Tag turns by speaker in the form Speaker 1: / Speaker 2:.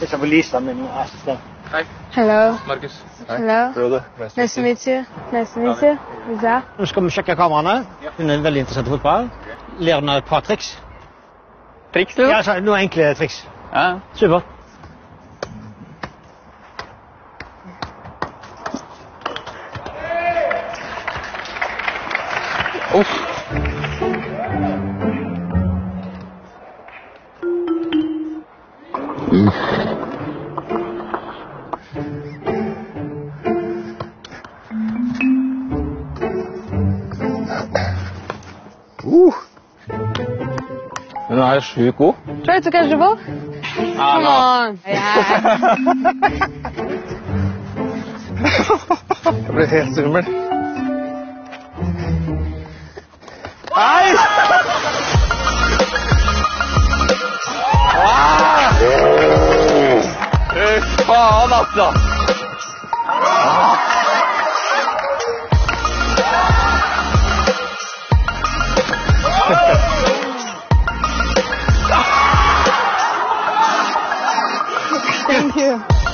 Speaker 1: It's Lisa, min assistent.
Speaker 2: Hei.
Speaker 3: Hello.
Speaker 2: Markus.
Speaker 3: Hello.
Speaker 2: Frode.
Speaker 3: Nice to meet you. Nice to meet you. Who's that?
Speaker 1: Nå skal vi sjekke kameraene. Hun er veldig interessert i fotball. Lærer henne et par triks.
Speaker 2: Triks, du?
Speaker 1: Ja, altså, noen enkle triks.
Speaker 2: Ja.
Speaker 1: Super.
Speaker 2: Uff. Hun er sjukt god.
Speaker 3: Try to catch the ball. Come on. Yeah.
Speaker 2: Jeg ble helt svimmel. Nei! Faen, altså!
Speaker 3: Thank you.